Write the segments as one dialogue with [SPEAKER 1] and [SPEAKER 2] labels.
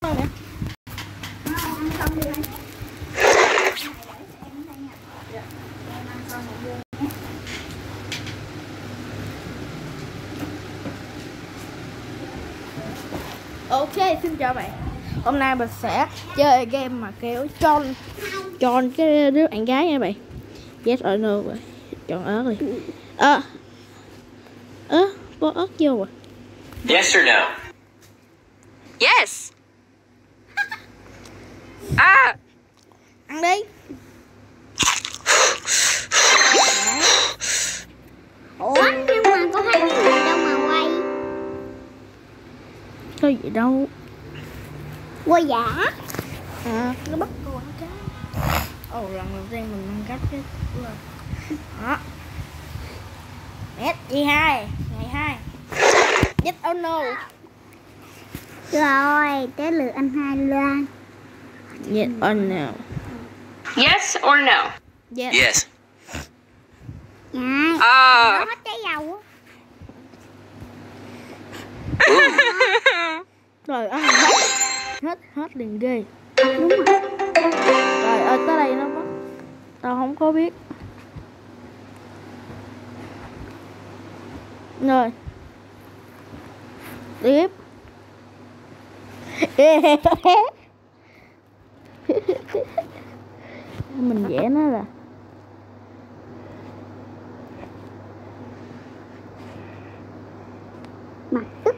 [SPEAKER 1] nè. Ok, xin chào bạn. Hôm nay mình sẽ chơi game mà kiểu chọn cái đứa bạn gái nha bạn. Yes or no vậy. Chọn ớt đi. Bỏ ớt vô à.
[SPEAKER 2] Yes or no?
[SPEAKER 3] Yes.
[SPEAKER 1] Ăn đi.
[SPEAKER 4] Ủa nhưng mà có thấy cái gì đâu mà quay.
[SPEAKER 1] Có gì đâu.
[SPEAKER 4] Quay giả.
[SPEAKER 1] Nó bắt cô ăn cá. Lần đầu tiên mình ăn cá chết. Đó. SG2 ngày 2. Yes or no?
[SPEAKER 4] Rồi, tới lượt anh Hai Loan.
[SPEAKER 1] Yes or no?
[SPEAKER 3] Yes or no?
[SPEAKER 1] Yes.
[SPEAKER 2] Yes.
[SPEAKER 4] Nhai.
[SPEAKER 3] À.
[SPEAKER 4] Nó hết trái dầu.
[SPEAKER 1] Rồi ăn hết liền ghê.
[SPEAKER 4] Đúng rồi.
[SPEAKER 1] Rồi tới đây nó bắt. Tao không có biết. Rồi. Tiếp. Mình vẽ nó là
[SPEAKER 4] Mặt tức.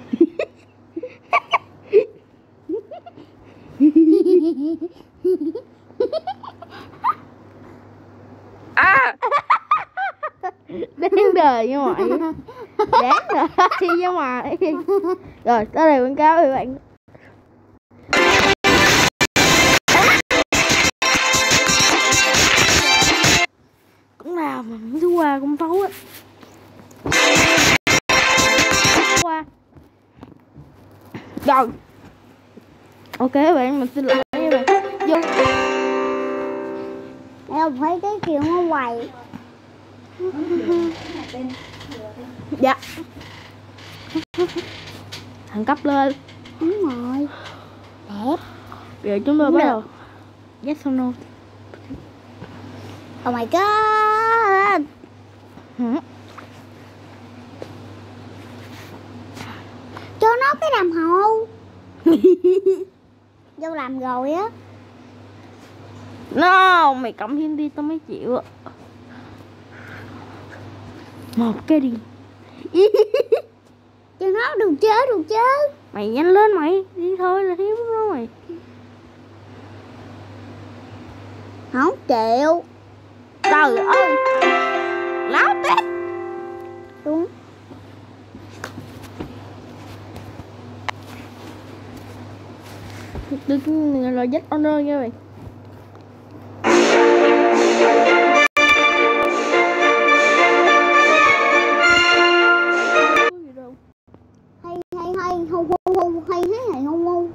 [SPEAKER 1] đáng đời như ngoại. Đáng đời chi như ngoại. Rồi tới đây quảng cáo thì bạn. Cũng nào mà những thứ qua cũng xấu á. Qua. Rồi. Ok bạn, mình xin lỗi các bạn. Vô.
[SPEAKER 4] Em thấy cái kiểu nó quay.
[SPEAKER 1] Dạ. Thằng cấp lên.
[SPEAKER 4] Đúng rồi. Đẹp.
[SPEAKER 1] Rồi chúng tôi bắt đầu. Yes or no?
[SPEAKER 4] Oh my god. Cho nó cái đàm hậu. Vô làm rồi á.
[SPEAKER 1] No, mày cộng thêm đi tao mới chịu ạ. Một cái đi.
[SPEAKER 4] Cho nó đừng chơi.
[SPEAKER 1] Mày nhanh lên mày, đi thôi là thiếu rồi.
[SPEAKER 4] Không chịu.
[SPEAKER 1] Trời ơi. Láo tét.
[SPEAKER 4] Đúng.
[SPEAKER 1] Đừng là dắt honor nha mày.
[SPEAKER 4] Hay hù hay hù.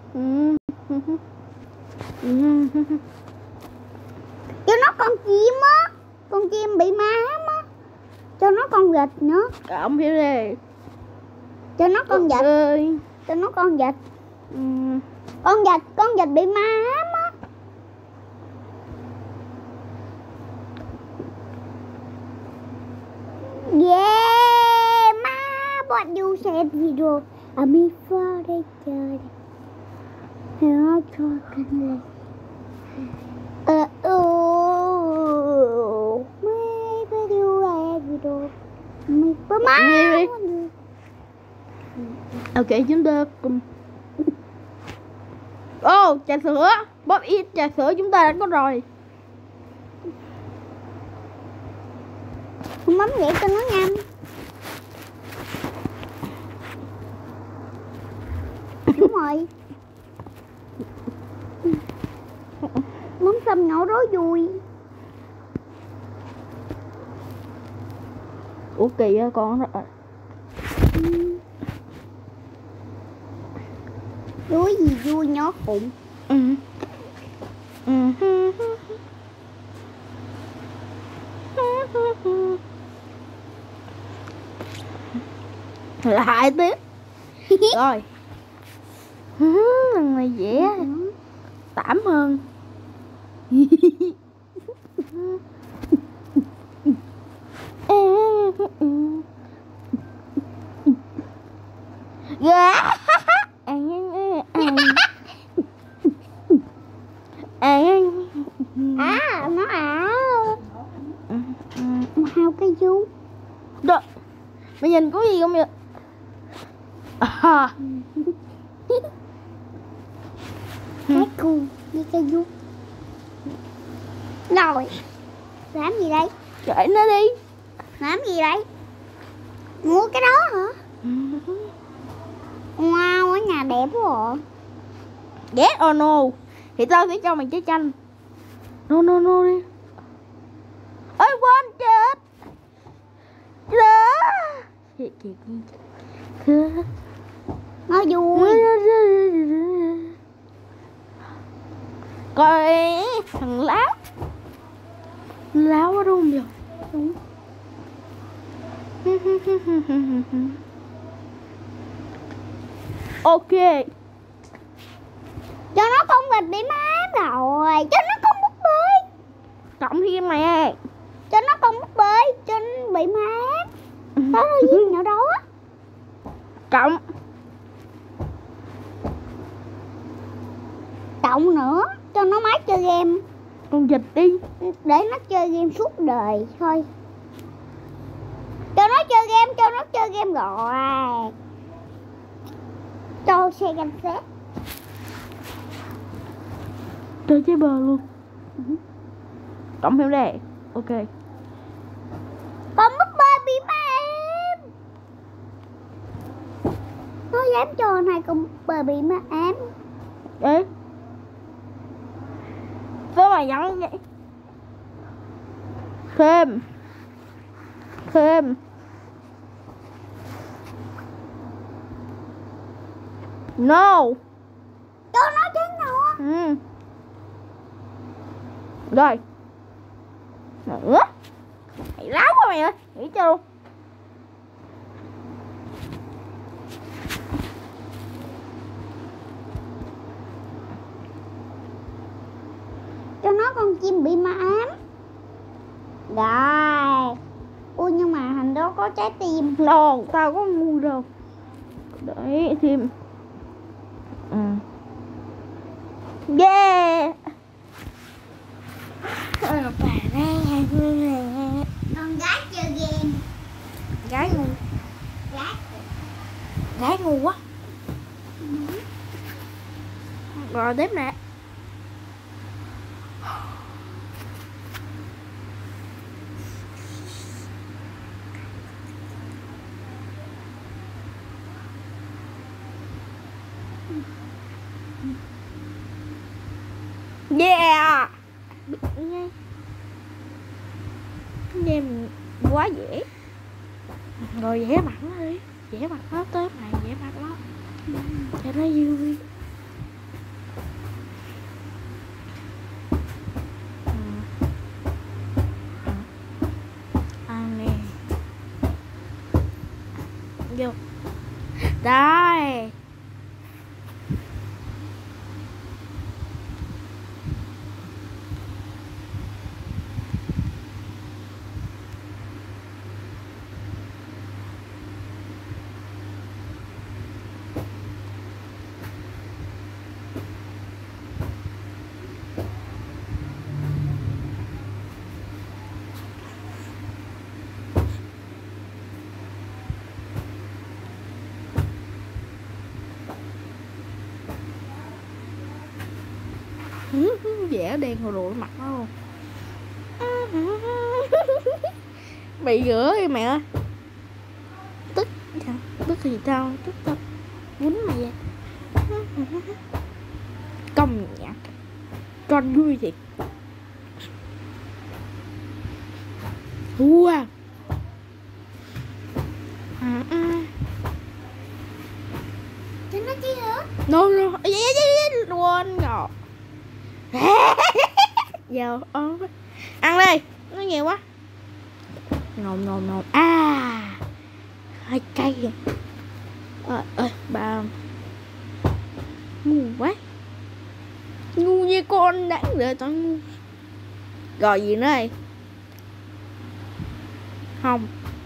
[SPEAKER 4] Cho nó con chim á. Con chim bị ma á. Cho nó con vịt nữa.
[SPEAKER 1] Cộng hiểu đi.
[SPEAKER 4] Cho nó con vịt.
[SPEAKER 1] Ơi.
[SPEAKER 4] Cho nó con vịt. Con vịt bị ma á. Yeah, ma, what you said video. I'm before they chơi. Nó cho cái này. My video video. My ma.
[SPEAKER 1] Ok chúng ta cùng. Trà sữa. Bóp ít trà sữa chúng ta đã có rồi.
[SPEAKER 4] Mắm vậy cho nó nhanh. Đúng rồi. Mắm xăm nhỏ rối vui.
[SPEAKER 1] Ủa kỳ á con rồi.
[SPEAKER 4] Vui gì vui nhó khủng.
[SPEAKER 1] Lại tiếp. Rồi. Lần này dễ tảm hơn.
[SPEAKER 4] Nó hao cái vú.
[SPEAKER 1] Đó. Mày nhìn có gì không vậy?
[SPEAKER 4] Cái cu với cái vú. Rồi. Làm gì đây?
[SPEAKER 1] Kệ nó đi.
[SPEAKER 4] Làm gì đây? Mua cái đó hả? Wow, ở nhà đẹp quá.
[SPEAKER 1] Yes or no? Thì tao sẽ cho mày trái chanh. No đi. Ôi quên chết.
[SPEAKER 4] Nó vui.
[SPEAKER 1] Coi thằng láo. Láo quá đúng không vậy? Đúng. Ok.
[SPEAKER 4] Cho nó con vịt bị má rồi. Cho nó con búp bê.
[SPEAKER 1] Cộng thêm mẹ.
[SPEAKER 4] Cho nó con búp bê. Cho nó bị má. Đó là gì nhỏ đó.
[SPEAKER 1] Cộng.
[SPEAKER 4] Cộng nữa. Cho nó máy chơi game.
[SPEAKER 1] Con vịt đi.
[SPEAKER 4] Để nó chơi game suốt đời thôi. Cho nó chơi game rồi. Cho xe ganh xét.
[SPEAKER 1] Chơi chơi bờ luôn. Cộng thêm đây. Ok.
[SPEAKER 4] Con búp bê bị má em. Nó dám cho này con búp bê bị má em.
[SPEAKER 1] Ê. Sao mày giận vậy? Thêm. No.
[SPEAKER 4] Cho nó chứ nhỏ.
[SPEAKER 1] Rồi. Nữa. Mày láo quá mày ơi. Nghĩ cho luôn.
[SPEAKER 4] Cho nó con chim bị ma ám. Rồi. Ui nhưng mà hình đó có trái tim.
[SPEAKER 1] No, tao có ngu đâu. Đấy thêm. Yeah.
[SPEAKER 4] Con gái chơi game.
[SPEAKER 1] Gái ngu. Gái ngu quá. Rồi tiếp nè. Yeah. Game quá dễ. Rồi vẽ mặt nó đi. Vẽ mặt nó tới mày, vẽ mặt nó cho nó vui. Ăn nè. Vô. Đây. Vẽ đen hồ đồ mặt nó luôn. Bị rửa đi mẹ ơi. Tức thì tao tức tao quýnh mày vậy. Công nhận con vui thiệt. Wow.
[SPEAKER 4] Cho nó chi hả?
[SPEAKER 1] No. Quên rồi. Giờ ăn đi. Nó nhiều quá. Ngon. Hơi cay kìa. Ba ngu quá. John đáng để toàn rồi gì nữa đây không.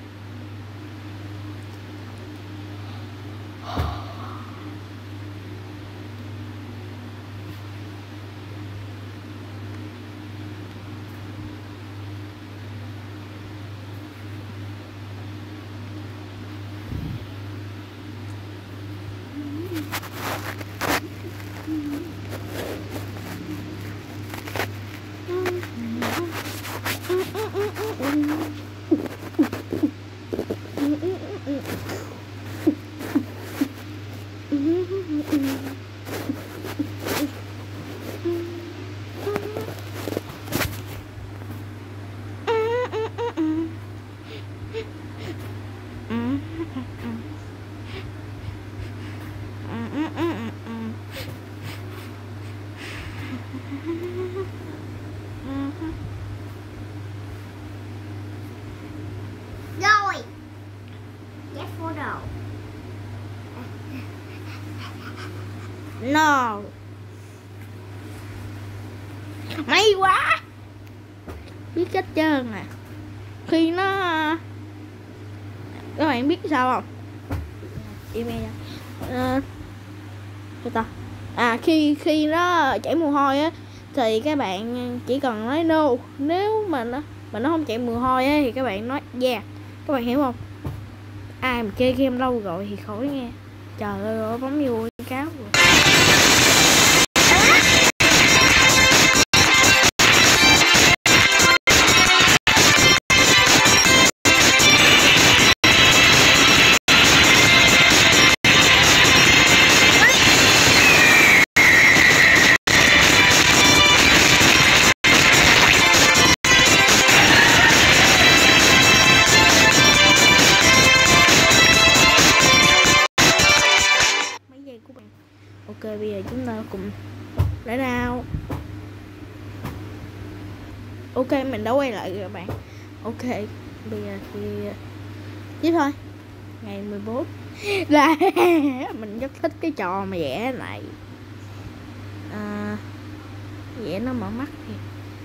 [SPEAKER 4] Rồi. Yes for đầu.
[SPEAKER 1] No. May quá. Biết cách trơn nè. Khi nó các bạn biết sao không? Email ta. Khi nó chảy mồ hôi á thì các bạn chỉ cần nói no. Nếu mà nó không chảy mồ hôi á thì các bạn nói yeah. Các bạn hiểu không? Ai mà chơi game lâu rồi thì khỏi nghe. Trời ơi, bấm vô cáo rồi. Ok, bây giờ chúng ta cùng để nào. Ok, mình đã quay lại rồi các bạn. Ok, bây giờ thì tiếp thôi. Ngày 14 là mình rất thích cái trò mà vẽ này. Vẽ nó mở mắt kìa.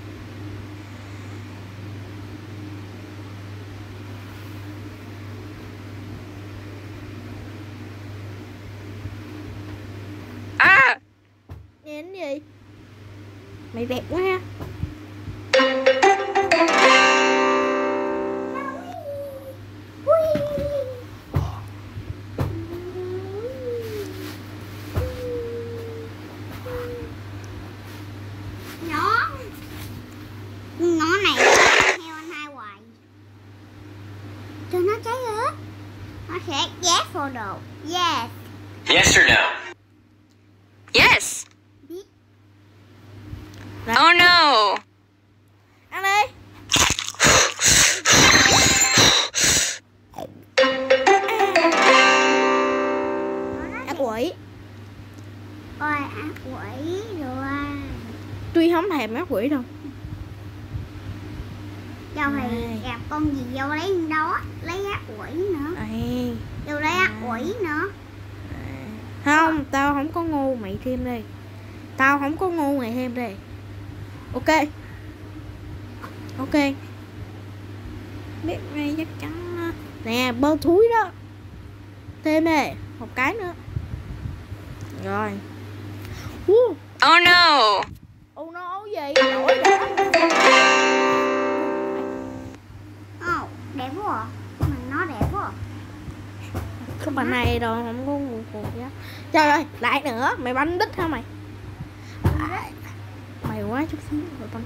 [SPEAKER 1] Nghe cái gì? Mày đẹp quá ha.
[SPEAKER 4] Nó này theo anh hai hoài. Cho nó cháy hết. Nó sẽ yes for đồ. Yes.
[SPEAKER 3] Yes or no? Yes. Oh no.
[SPEAKER 1] Ăn đi. Ác quỷ.
[SPEAKER 4] Ôi ác quỷ rồi.
[SPEAKER 1] Tuy không thèm ác quỷ đâu.
[SPEAKER 4] Đâu thì gặp con gì vô lấy đó, lấy ác quỷ nữa. Vô lấy ác quỷ nữa.
[SPEAKER 1] Không, tao không có ngu, mày thêm đi. Tao không có ngu, mày thêm đi. Ok. Ok. Biết ngay chắc chắn. Nè, bơ thúi đó. Thêm đi, một cái nữa. Rồi.
[SPEAKER 3] Oh no.
[SPEAKER 1] Oh no gì? Nổi đã.
[SPEAKER 4] Đẹp quá à. Mình nó đẹp quá à.
[SPEAKER 1] Cái bà này đâu không có ngu cuộc chứ. Trời ơi, lại nữa, mày bắn đít hả mày? Mày quá chút xíu rồi bắn.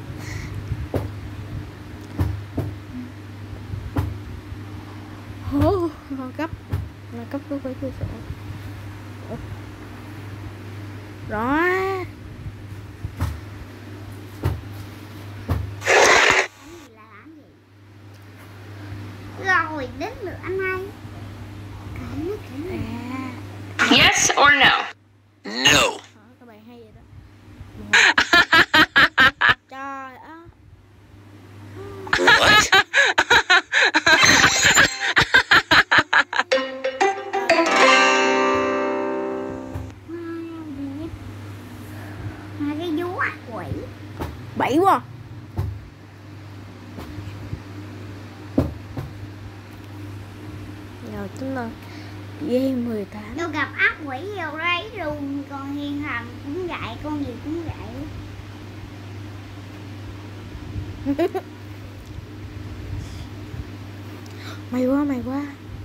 [SPEAKER 1] Cấp cái cửa sổ. Rồi.
[SPEAKER 4] Rồi đến lượt anh hai.
[SPEAKER 3] Yes or no? No.
[SPEAKER 1] Các bạn hay vậy đó. Trời ơi.
[SPEAKER 3] What?
[SPEAKER 4] Hai cái vú ác quỷ.
[SPEAKER 1] Bậy quá. Rồi chúng ta game 18.
[SPEAKER 4] Tôi gặp ác quỷ vô đấy luôn. Con Hiền Hằng cũng vậy, con gì cũng vậy.
[SPEAKER 1] May quá, may quá.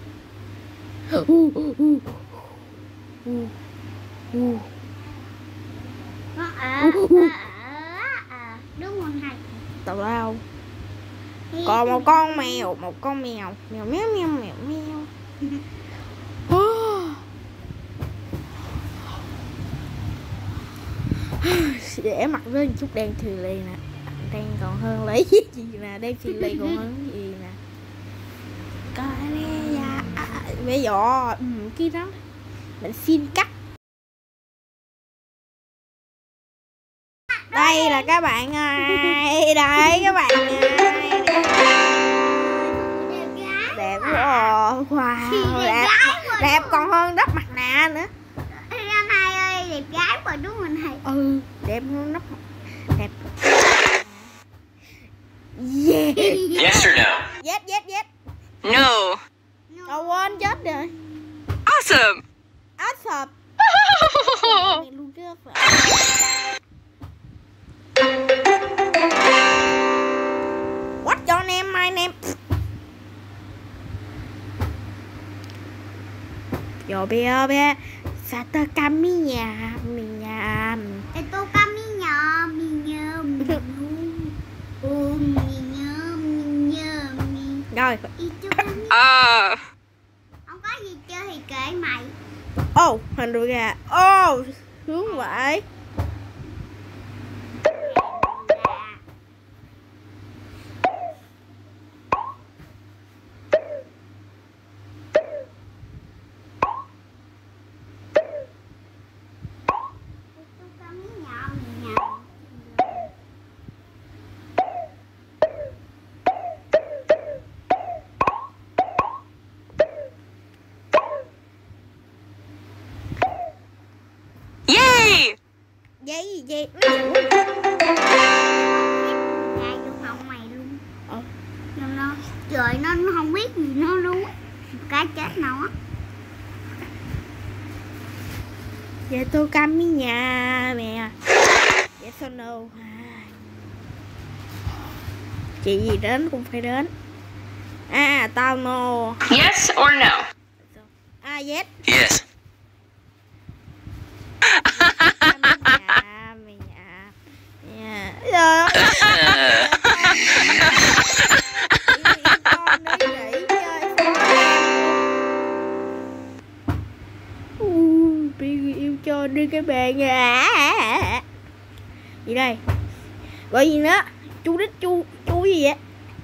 [SPEAKER 4] Đúng không hay?
[SPEAKER 1] Tào lao. Còn một con mèo, mèo méo méo mèo méo. Để mặt lên chút đen thùy lì nè, đen còn hơn lấy gì nè, đen thùy lì còn hơn gì nè. Cái này bây giờ kia đó mình xin cắt. Đây là các bạn ơi, đây các bạn ơi, đẹp quá, wow, đẹp còn hơn đắp mặt nạ nữa.
[SPEAKER 4] Anh hai ơi, đẹp gái mà đúng mình hay.
[SPEAKER 1] Đẹp hơn đắp mặt, đẹp. Yeah.
[SPEAKER 3] Yes or no?
[SPEAKER 1] Yes.
[SPEAKER 3] No.
[SPEAKER 1] Quên chết rồi.
[SPEAKER 3] Awesome.
[SPEAKER 1] Awesome. Mẹ luôn chứ phải. What's your name? My name. Yo bé Sata Kamiya Miya.
[SPEAKER 4] Tôi Kamiya Miya
[SPEAKER 1] Rồi.
[SPEAKER 4] Không có gì chơi thì kệ mày.
[SPEAKER 1] Hình đùi gà. Sướng vậy. Vậy
[SPEAKER 4] vô phòng mày luôn. Nó trời nó không biết gì nó luôn. Cái chết nào á.
[SPEAKER 1] Vậy tôi cam với nhà mẹ. Vậy sao no. Chị gì đến cũng phải đến. Tao no.
[SPEAKER 3] Yes or no?
[SPEAKER 1] Yes.
[SPEAKER 3] Yes.
[SPEAKER 1] Yêu cho đi cái bàn gì đây, gọi gì nữa, chú đít chú gì vậy,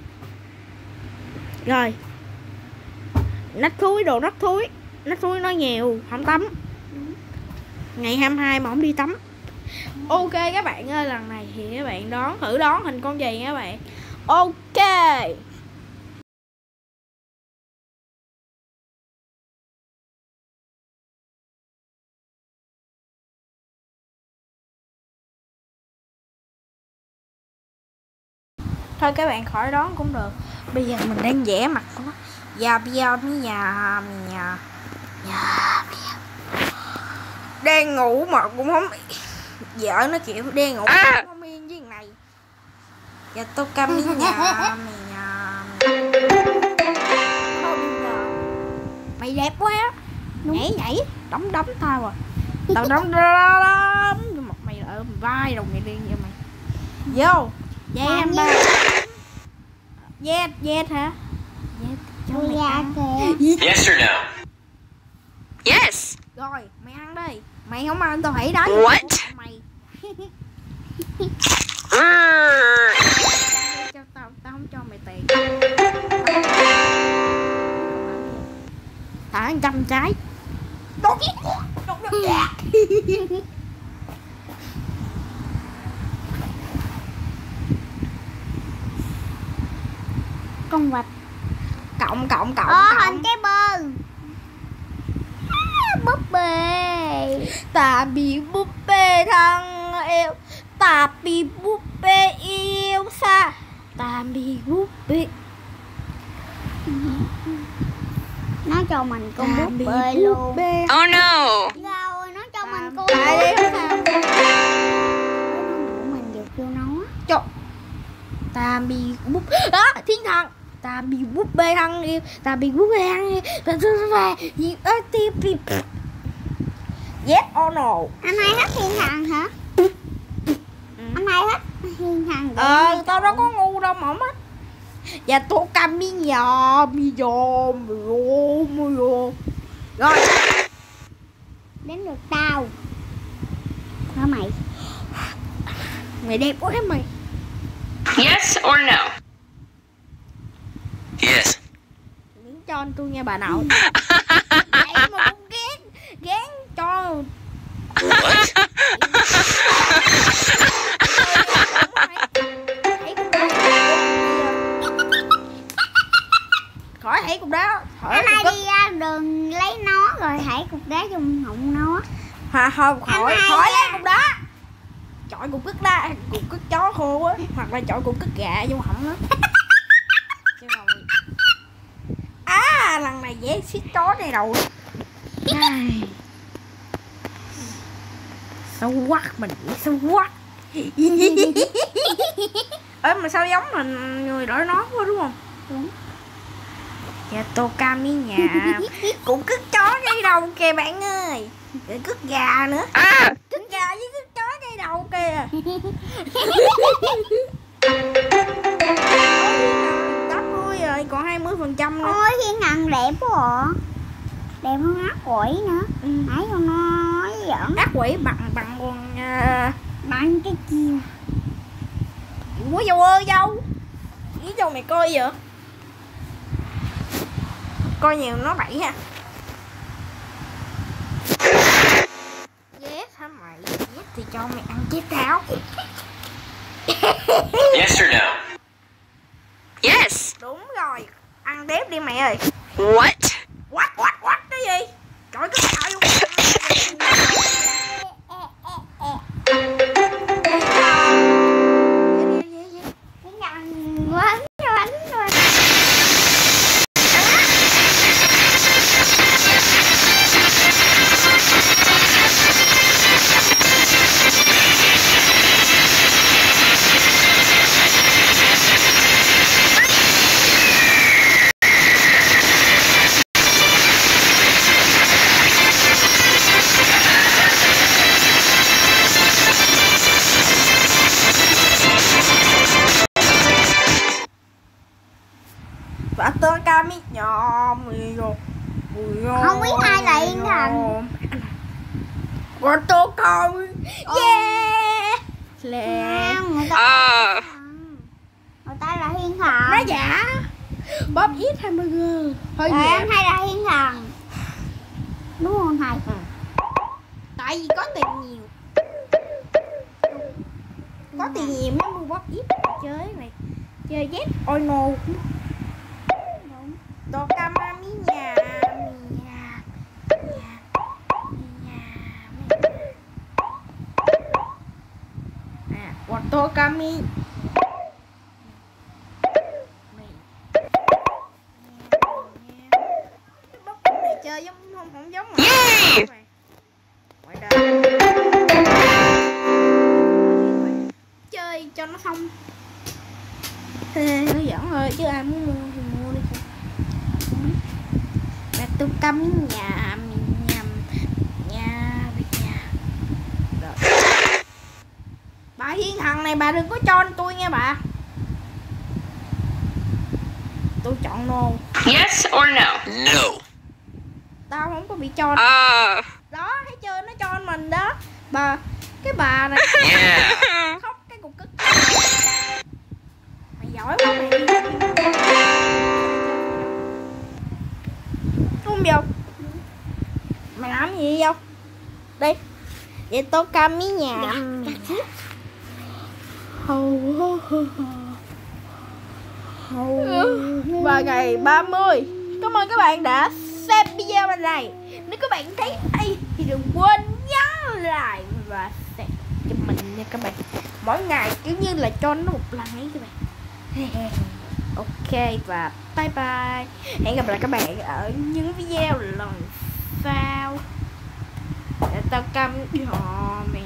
[SPEAKER 1] rồi nách thúi, đồ nách thúi nói nhiều không tắm, ngày 22 mà không đi tắm. Ok các bạn ơi, lần này thì các bạn thử đoán hình con gì nha các bạn. Ok. Thôi các bạn khỏi đoán cũng được. Bây giờ mình đang vẽ mặt của nó. Đang ngủ mà cũng không, vợ nó kiểu đang ngủ không yên với này. Giờ tôi cam đi nhà mày đẹp quá. Nhảy đóng tao rồi. Tao đóng mặt mày ở vai rồi mày điên vậy mày. Vô dây em ba. Yes hả?
[SPEAKER 3] Yes or no? Yes.
[SPEAKER 1] Rồi mày ăn đi. Mày không ăn tao hãy đói.
[SPEAKER 3] What?
[SPEAKER 1] Mày. Tao không cho mày tiền. Thả 100 trái. Đốt
[SPEAKER 4] con vật
[SPEAKER 1] cộng
[SPEAKER 4] hình cái bơn búp bê.
[SPEAKER 1] Ta bị búp bê thân yêu, Tạm biệt búp bê yêu xa. Tạm biệt búp bê.
[SPEAKER 4] Nó cho mình con
[SPEAKER 1] Tạm
[SPEAKER 4] búp
[SPEAKER 1] biệt
[SPEAKER 4] bê
[SPEAKER 1] búp
[SPEAKER 4] luôn.
[SPEAKER 1] bê.
[SPEAKER 3] Oh no!
[SPEAKER 4] Rồi nó cho mình con
[SPEAKER 1] Tại đây không nào.
[SPEAKER 4] của mình được vô nó.
[SPEAKER 1] Trời. Tạm biệt búp thiên thần. Tạm biệt búp bê thân yêu. Tạm biệt búp bê thân yêu. Yes or no?
[SPEAKER 4] Anh hay hết thiên thần hả? Anh hay hết thiên thần.
[SPEAKER 1] Tao đâu có ngu đâu mà mất. Và tôi cầm mi nhỏ mi dồn rồi
[SPEAKER 4] Đến được tao. Hả mày?
[SPEAKER 1] mày đẹp quá mày.
[SPEAKER 3] Yes or no? Yes.
[SPEAKER 1] Miếng cho anh tôi nha bà nội. Vậy mà cũng gán cho.
[SPEAKER 3] What?
[SPEAKER 1] Khỏi hãy cục đá.
[SPEAKER 4] Anh hay đi ra đường lấy nó rồi hãy cục đá trong họng nó.
[SPEAKER 1] Không, khỏi
[SPEAKER 4] Anh
[SPEAKER 1] khỏi
[SPEAKER 4] hay
[SPEAKER 1] lấy
[SPEAKER 4] á.
[SPEAKER 1] cục đá. Chọi cục cứt đá, cục cứt chó khô á, hoặc là chọi cục cứt gà vô họng đó. Lần này dễ xít chó này đầu. Xấu quá mình, xấu quá. Mà sao giống mình người đổi nón quá đúng không?
[SPEAKER 4] Đúng.
[SPEAKER 1] Dạ tô cam với nhà cũng cứt chó ngay đầu kìa bạn ơi. Để cứt gà nữa. Cứt gà với cứt chó ngay đầu kìa. 80 rồi, còn 20% nữa.
[SPEAKER 4] Ôi thiên thần đẹp quá à. Đẹp hơn ác quỷ nữa. Nãy con nói giỡn.
[SPEAKER 1] Ác quỷ bằng con
[SPEAKER 4] Bằng cái chim.
[SPEAKER 1] Ủa dâu ơi dâu. Ý dâu mày coi vậy? Coi nhiều nó bậy ha. Yes hả mày? Yes thì cho mày ăn chép táo.
[SPEAKER 3] Yes or no? Yes.
[SPEAKER 1] Đúng rồi. Ăn tiếp đi mày ơi.
[SPEAKER 3] What?
[SPEAKER 1] What cái gì? Trời cái mẹ luôn.
[SPEAKER 4] Thiên thần quánh rồi.
[SPEAKER 1] Và tôi cam ít nhỏ mì rồi.
[SPEAKER 4] Không biết ai là thiên thần.
[SPEAKER 1] Và tôi cam. Yeah. Lẹ.
[SPEAKER 4] Người ta là thiên thần.
[SPEAKER 1] Nó giả. Bóp ít hamburger. Hơi
[SPEAKER 4] Rồi
[SPEAKER 1] nhẹ.
[SPEAKER 4] anh hay là thiên thần. Đúng không thầy?
[SPEAKER 1] Tại vì có tiền nhiều. Có tiền nhiều mới mua bóp ít. Chơi này. Chơi Z or no. Tô cam mi nhà. Tô cami. Bóc này chơi giống không giống mà.
[SPEAKER 3] Yay!
[SPEAKER 1] Ngoài đời. Chơi cho nó xong. Nó giỡn thôi chứ ai muốn mua thì mua đi. Bà tô cam nhà bà thiên thần này bà đừng có cho tôi nghe bà. Tôi chọn no.
[SPEAKER 3] Yes or no? No.
[SPEAKER 1] Tao không có bị cho. Đó thấy chưa, nó cho mình đó. Cái bà này.
[SPEAKER 3] Yeah.
[SPEAKER 1] Khóc cái cục cứt. Mày giỏi quá mày. Không vô. Mày làm gì vô? Đi. Vậy tôi cam với nhà. Và ngày 30. Cảm ơn các bạn đã xem video này. Nếu các bạn thấy hay thì đừng quên nhấn like và share cho mình nha các bạn. mỗi ngày kiểu như là cho nó một lần ấy các bạn. Ok và bye bye. Hẹn gặp lại các bạn ở những video lần sau. Để tao cắm giò mẹ.